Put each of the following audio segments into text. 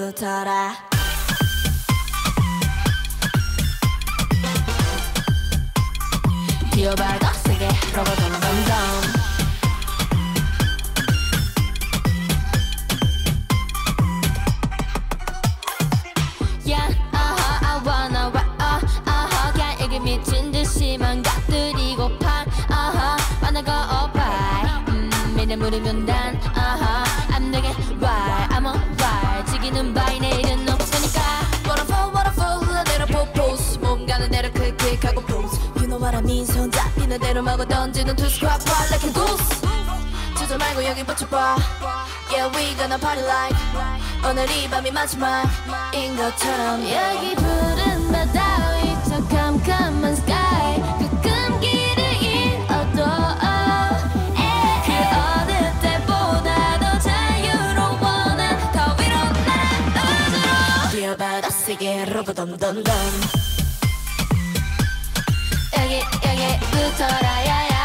붙어라. 뛰어봐 더 세게 로봇 덤덤덤. 미친 듯이 망가뜨리고파 만나고 오빠이 매일 물으면 난 안 되게 why I'm on fire 지기는 바이 내일은 없으니까 waterfall 흘러내려 propose 몸 가는 대로 quick 하고 pose You know what I mean 손 잡히는 대로 마구 던지는 two squat bar like a goose 주저 말고 여기 붙여봐 Yeah we gonna party like 오늘 이 밤이 마지막인 것처럼 여기 푸른 바다 위 저 캄캄한 sky 가끔 길을 잃어도 그 어느 때보다 더 자유로워 난 더 위로 날아 우주로 뛰어봐 더 세게 로봇덤덤덤 여기 붙어라 야야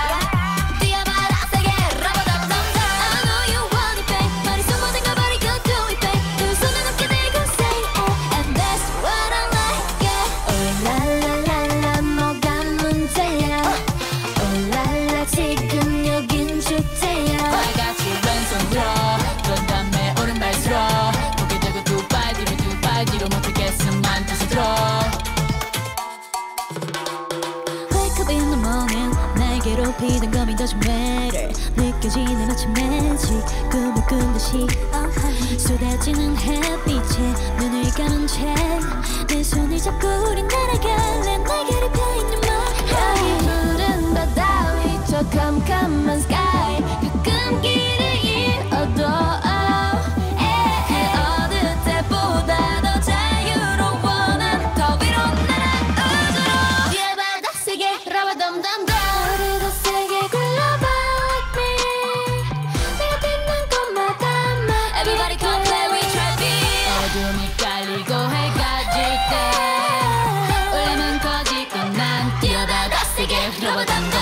괴롭히던 감이 더 좀 matter 느껴지는 아침 매직 꿈을 꾼 듯이 쏟아지는 햇빛에 눈을 감은 채 내 손을 잡고 우린 날아갈래 날개를 펴있는 맘 여기 푸른 바다 위 저 캄캄한 sky 가끔 길을 잃어도 그 어느 때보다 더 자유로워 난 더 위로 날아 우주로 뛰어봐 더 세게 로봇덤덤덤 어둠이 깔리고 해가 질 때 울림은 커지고 난 뛰어다 더 세게 로봇덤덤